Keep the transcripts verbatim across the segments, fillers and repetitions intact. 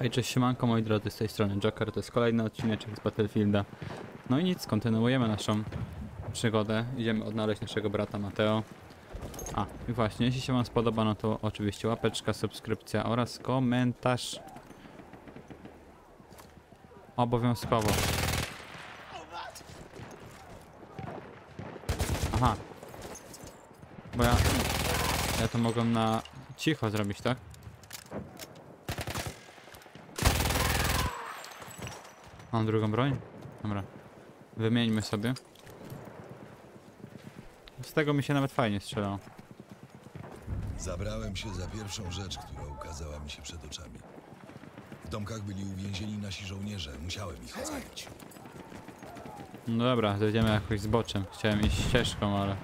Hej, cześć, siemanko moi drodzy, z tej strony Joker, to jest kolejny odcinek z Battlefielda. No i nic, kontynuujemy naszą przygodę, idziemy odnaleźć naszego brata Mateo. A, i właśnie, jeśli się wam spodoba, no to oczywiście łapeczka, subskrypcja oraz komentarz. Obowiązkowo. Aha. Bo ja... Ja to mogłem na cicho zrobić, tak? Mam drugą broń? Dobra. Wymieńmy sobie. Z tego mi się nawet fajnie strzelało. Zabrałem się za pierwszą rzecz, która ukazała mi się przed oczami. W domkach byli uwięzieni nasi żołnierze. Musiałem ich ocalić. No dobra, zejdziemy jakoś zboczem. Chciałem iść ścieżką, ale...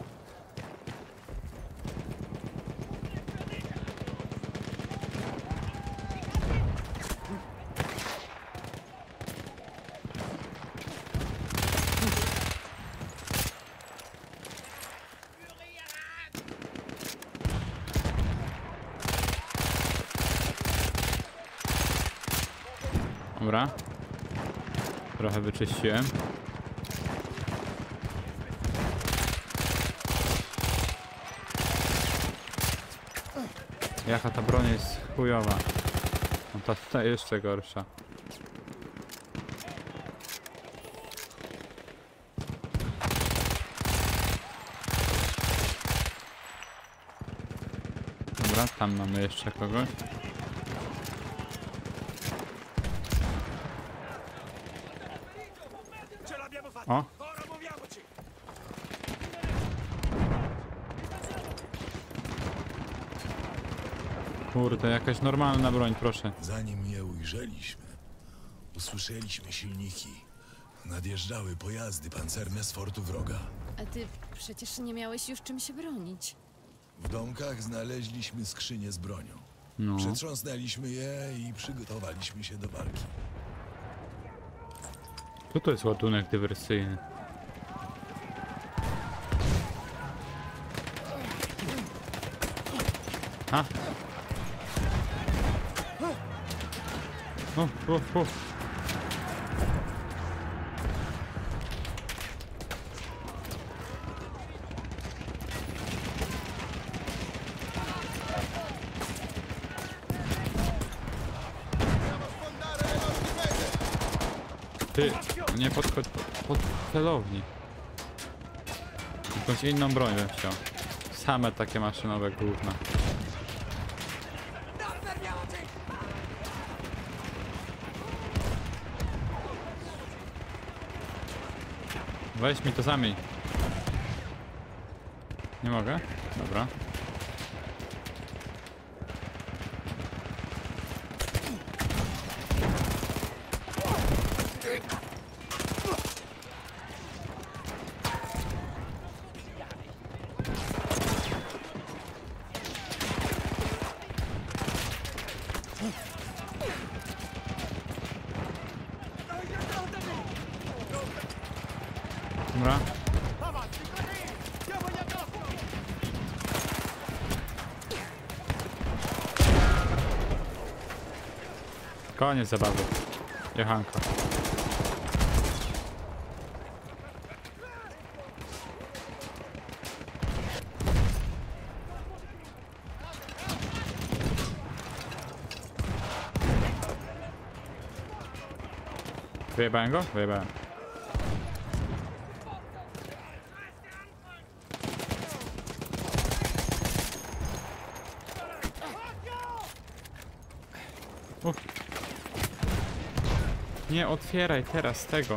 Dobra. Trochę wyczyściłem. Jaka ta broń jest chujowa. No ta tutaj jeszcze gorsza. Dobra, tam mamy jeszcze kogoś. O! Kurde, jakaś normalna broń, proszę. Zanim je ujrzeliśmy, usłyszeliśmy silniki. Nadjeżdżały pojazdy pancerne z fortu wroga. A ty przecież nie miałeś już czym się bronić. W domkach znaleźliśmy skrzynie z bronią. No. Przetrząsnęliśmy je i przygotowaliśmy się do walki. Co to jest ładunek dywersyjny? Ha? O, o, o. Ty, nie podchodź pod celowni. Jakąś inną broń bym chciał. Same takie maszynowe gówna. Weź mi to zamień. Nie mogę? Dobra. Dobra. Koniec zabawy. Jechanko. Wyjebałem go? Wyjebałem. Uf. Nie otwieraj teraz tego.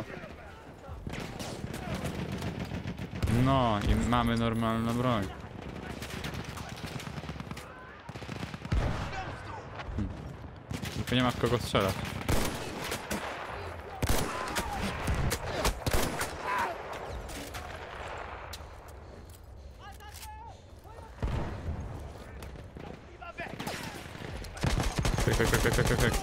No i mamy normalną broń. Hmm. Tylko nie ma w kogo strzelać. Pyk, pyk, pyk, pyk, pyk, pyk.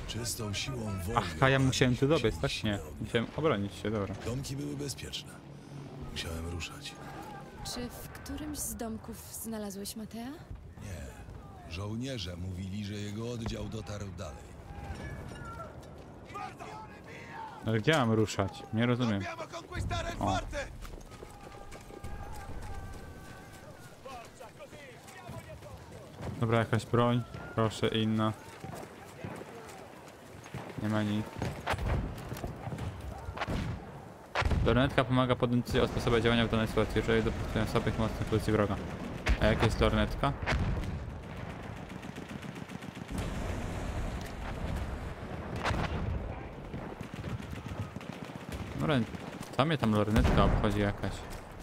Czystą siłą woli. Ach, a ja musiałem tu oparliśmy dobiec, tak? siłę Nie. ognia. Musiałem obronić się, dobra. Domki były bezpieczne. Musiałem ruszać. Czy w którymś z domków znalazłeś Matea? Nie. Żołnierze mówili, że jego oddział dotarł dalej. Ale gdzie mam ruszać? Nie rozumiem. O. Dobra, jakaś broń. Proszę, inna. Nie ma nic. Lornetka pomaga podjąć decyzję o sposobie działania w danej sytuacji, jeżeli dopuszczają słabych mocnych pozycji wroga. A jak jest lornetka? Dobra, co mnie tam lornetka obchodzi jakaś?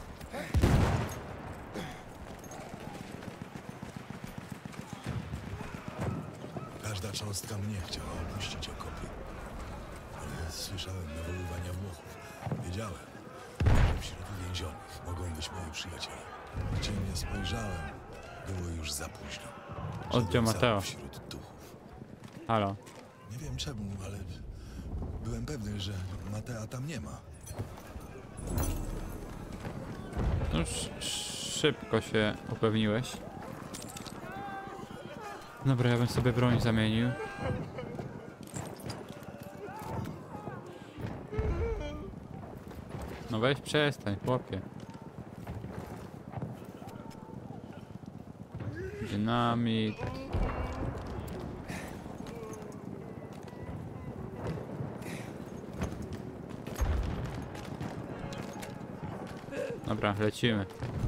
Każda cząstka mnie chciała opuścić okopy. Ale słyszałem nawoływania Włochów. Wiedziałem, że wśród uwięzionych mogą być moi przyjaciele. Gdzie nie spojrzałem, było już za późno. Oddział Szedłem sam Mateo. wśród duchów. Halo. Nie wiem czemu, ale byłem pewny, że Matea tam nie ma. No sz szybko się upewniłeś. Dobra, ja bym sobie broń zamienił. No weź przestań, chłopie. Dynamit. Dobra, lecimy.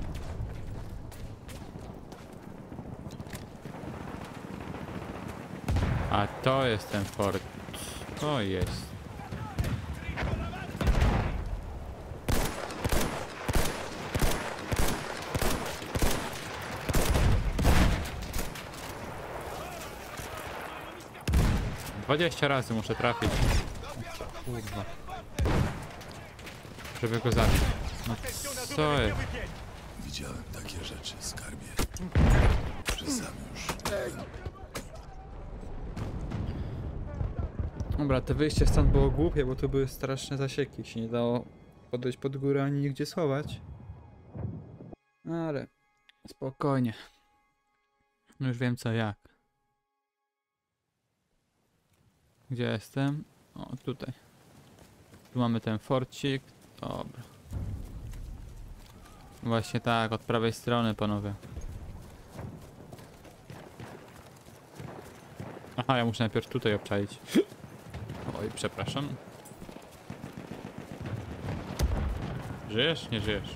A to jest ten fort. To jest. Dwadzieścia razy muszę trafić. Kurwa. Żeby go zabić. No co jest? Widziałem takie rzeczy, skarbie. Że sam już. Dobra, to wyjście stąd było głupie, bo tu były straszne zasieki. Się nie dało podejść pod górę ani nigdzie schować. Ale spokojnie. Już wiem co jak. Gdzie jestem? O, tutaj. Tu mamy ten forcik. Dobra. Właśnie tak, od prawej strony, panowie. Aha, ja muszę najpierw tutaj obczaić. Oj, przepraszam. Żyjesz? Nie żyjesz.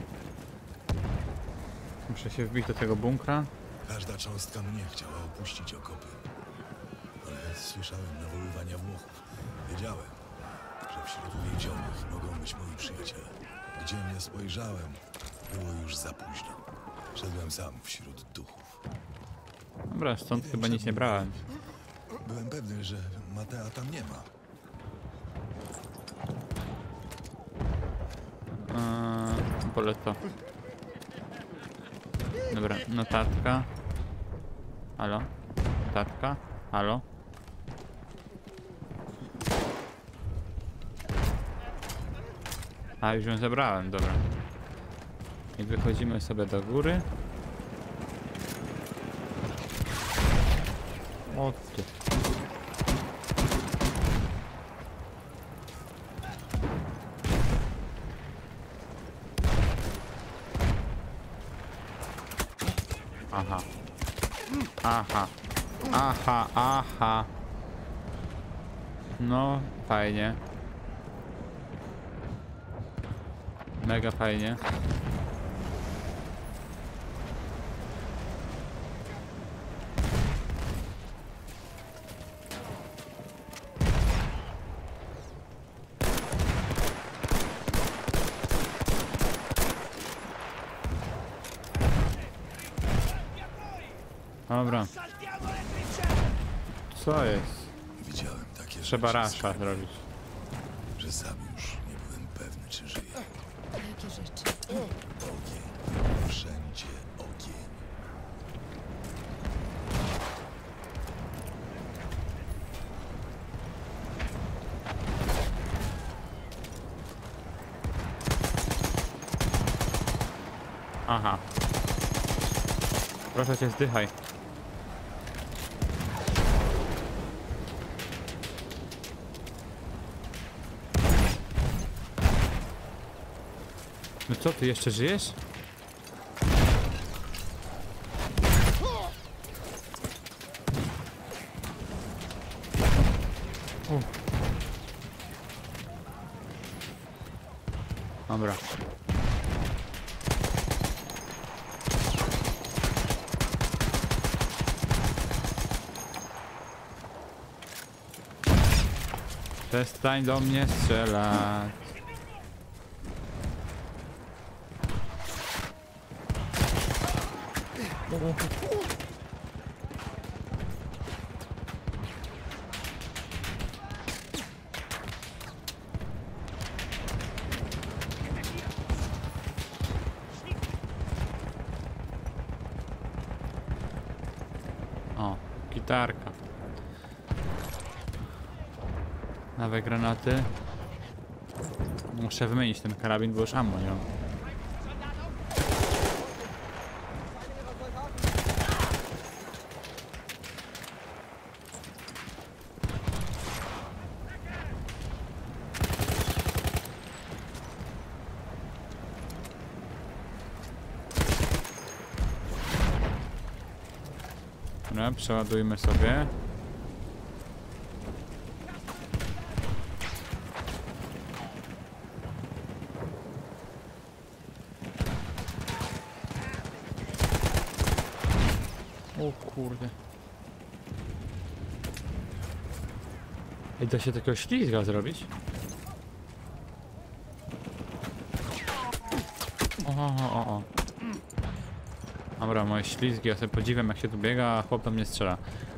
Muszę się wbić do tego bunkra. Każda cząstka mnie chciała opuścić okopy. Ale słyszałem nawoływania Włochów. Wiedziałem, że wśród uwięzionych mogą być moi przyjaciele. Gdzie nie spojrzałem, było już za późno. Szedłem sam wśród duchów. Dobra, stąd Nie wiem, chyba nic nie czemu, brałem. Byłem pewny, że Matea tam nie ma. Eee, pole to. Dobra, notatka. Halo? Notatka? Halo? A, już ją zebrałem, dobra. I wychodzimy sobie do góry. O ty. Aha. Aha. Aha, aha. No, fajnie. Mega fajnie. Dobra. Co jest? Widziałem takie Trzeba rzeczy, rasza skarbie, zrobić. że sam już nie byłem pewny, czy żyję. Jakie rzeczy? Ogień. Wszędzie ogień. Aha. Proszę cię, zdychaj. No co, ty jeszcze żyjesz? U. Dobra. Przestań do mnie strzelać. O, gitarka. Nowe granaty. Muszę wymienić ten karabin, bo już ammo nie mam. Dobra, przeładujmy sobie. O kurde. Ej, da się takiego ślizga zrobić? O, o, o, o. Dobra, moje ślizgi, ja sobie podziwiam jak się tu biega, a chłop do mnie strzela.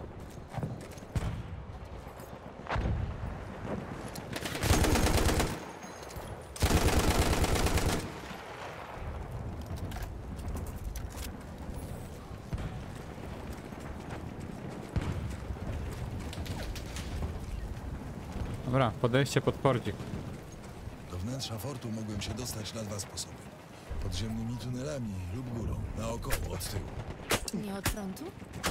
Dobra, podejście pod pordzik. Do wnętrza fortu mogłem się dostać na dwa sposoby. Podziemnymi tunelami lub górą, naokoło, od tyłu. Nie od frontu?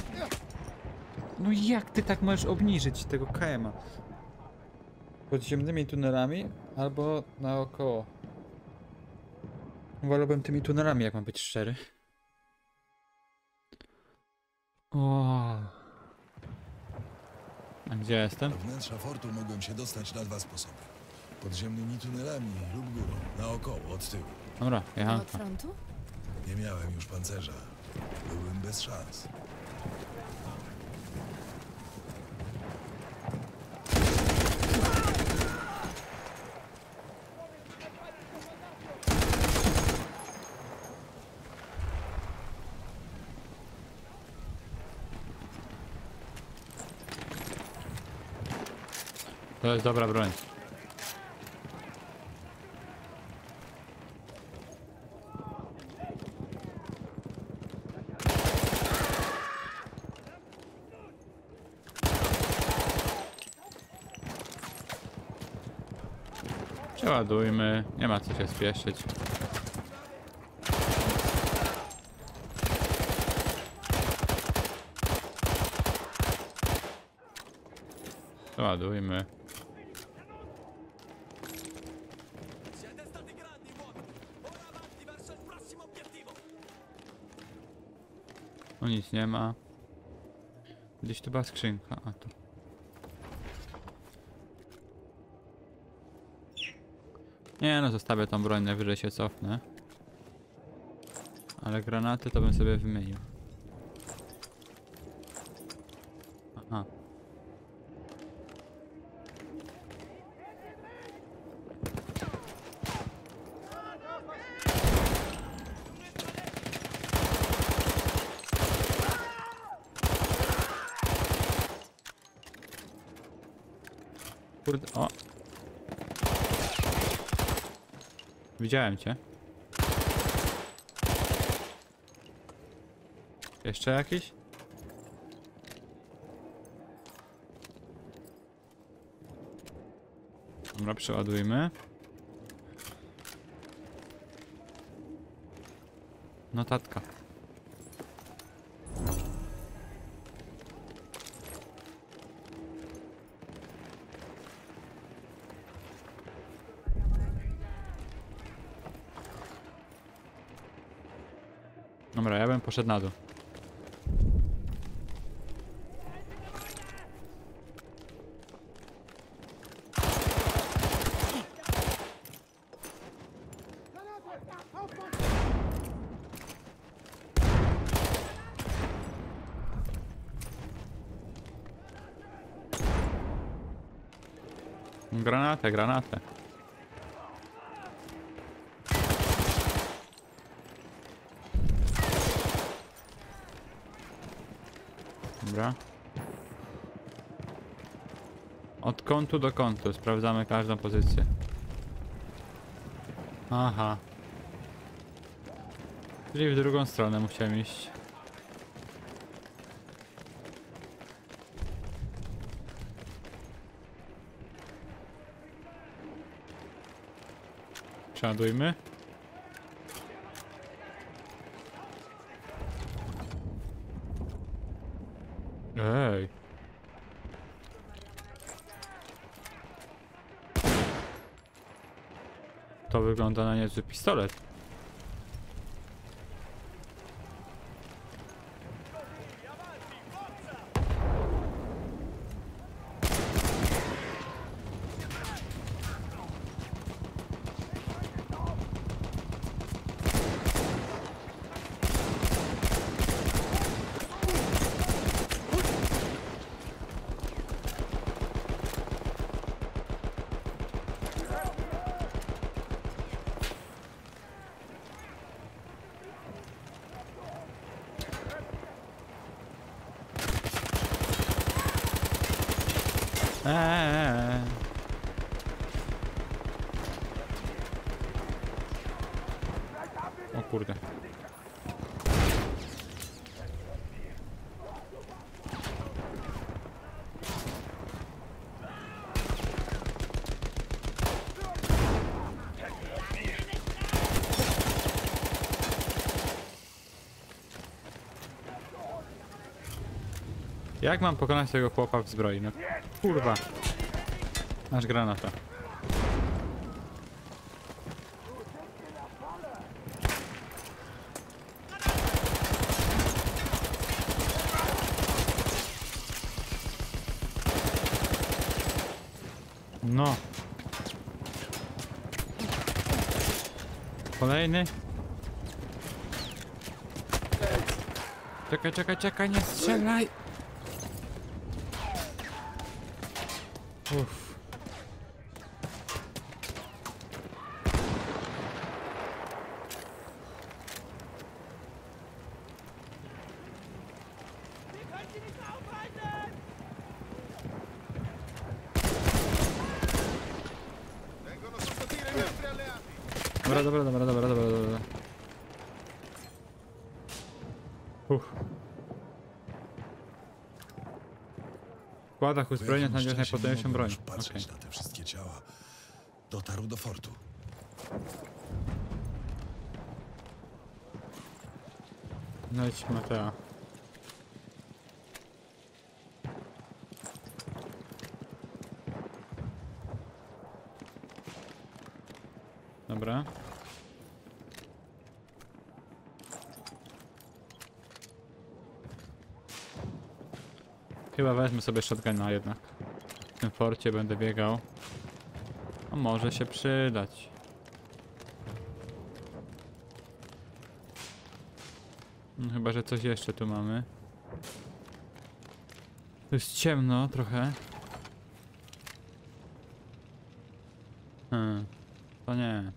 No jak ty tak możesz obniżyć tego K M-a? Podziemnymi tunelami albo naokoło. Wolałbym tymi tunelami, jak mam być szczery. O. A gdzie jestem? Do wnętrza fortu mogłem się dostać na dwa sposoby. Podziemnymi tunelami lub górą, naokoło, od tyłu. Dobra, Nie jechałem. od frontu? Nie miałem już pancerza. Byłem bez szans. To jest dobra broń. Przeładujmy, nie ma co się spieszyć. Przeładujmy. No nic nie ma. Gdzieś tu była skrzynka, a tu. Nie no, zostawię tą broń, najwyżej się cofnę. Ale granaty to bym sobie wymienił. Aha. Kurde, o! Widziałem cię. Jeszcze jakiś? Dobra, przeładujmy. Notatka. Dobra, ja bym poszedł na dół. Granatę, granatę. Dobra. Od kątu do kątu sprawdzamy każdą pozycję. Aha. Czyli w drugą stronę musiałem iść. Przeładujmy. Ej. To wygląda na niezły pistolet. Eee. O kurde. Jak mam pokonać tego chłopa w zbroi? No kurwa. Masz granata. No. Kolejny. Czekaj, czekaj, czekaj, nie strzelaj! Uff. Dobra, dobra, dobra, dobra, dobra, dobra. Uff. W składach uzbrojenia Po jakimś znajdziesz czasie nie najpotężniejszą mogłem broń. już patrzeć Okej. na te wszystkie ciała. Dotarł do fortu. Znajdź Matea. Dobra. Chyba wezmę sobie shotguna jednak. W tym forcie będę biegał. A może się przydać. No, chyba, że coś jeszcze tu mamy. Tu jest ciemno trochę. Hmm. To nie.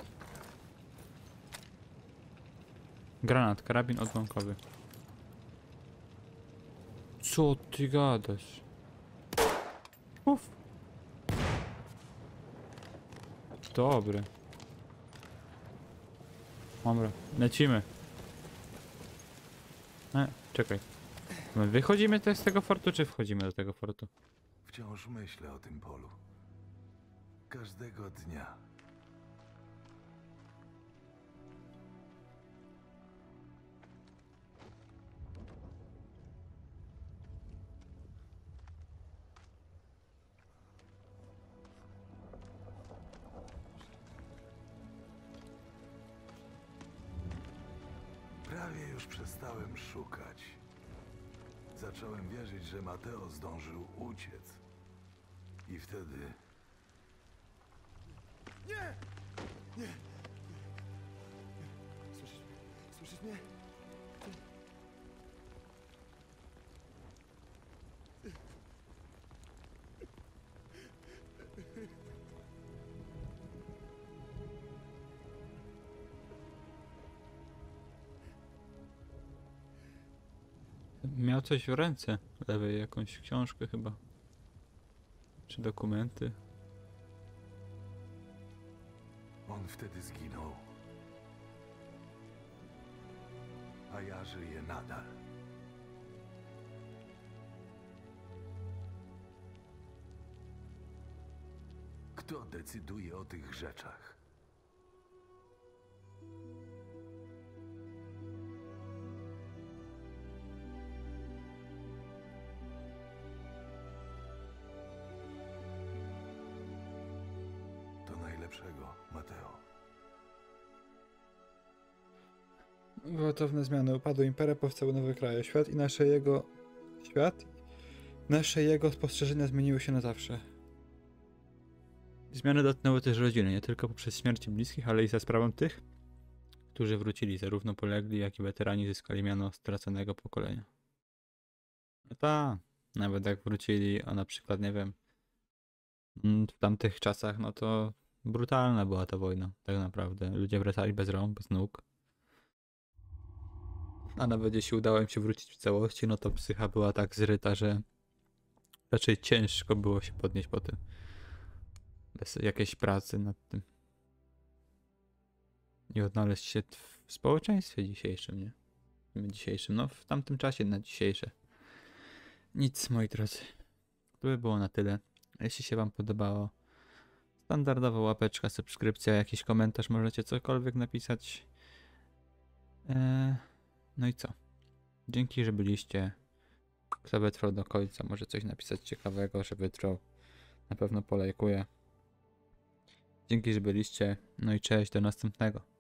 Granat, karabin odłamkowy. Co ty gadasz? Uf. Dobry. Dobra, lecimy. E, czekaj. My wychodzimy też z tego fortu, czy wchodzimy do tego fortu? Wciąż myślę o tym polu. Każdego dnia. już przestałem szukać. Zacząłem wierzyć, że Mateo zdążył uciec. I wtedy... Nie! Nie! Słyszysz mnie? Słyszysz mnie? Miał coś w ręce lewej, jakąś książkę chyba. Czy dokumenty. On wtedy zginął. A ja żyję nadal. Kto decyduje o tych rzeczach? To najlepszego, Mateo. Gwałtowne zmiany. Upadły imperia, powstały nowe kraje. Świat i nasze jego... Świat? Nasze jego spostrzeżenia zmieniły się na zawsze. Zmiany dotknęły też rodziny, nie tylko poprzez śmierć bliskich, ale i za sprawą tych, którzy wrócili, zarówno polegli, jak i weterani zyskali miano straconego pokolenia. No tak, nawet jak wrócili, a na przykład, nie wiem, mm, w tamtych czasach, no to brutalna była ta wojna, tak naprawdę. Ludzie wracali bez rąk, bez nóg. A nawet jeśli udało im się wrócić w całości, no to psycha była tak zryta, że raczej ciężko było się podnieść po tym. Bez jakiejś pracy nad tym. I odnaleźć się w społeczeństwie dzisiejszym, nie? W dzisiejszym, no w tamtym czasie na dzisiejsze. Nic, moi drodzy. To by było na tyle. Jeśli się wam podobało, standardowa łapeczka, subskrypcja, jakiś komentarz, możecie cokolwiek napisać. Eee, no i co? Dzięki, że byliście. Kto wytrwał do końca, może coś napisać ciekawego, że wytrwał. Na pewno polajkuję. Dzięki, że byliście. No i cześć, do następnego.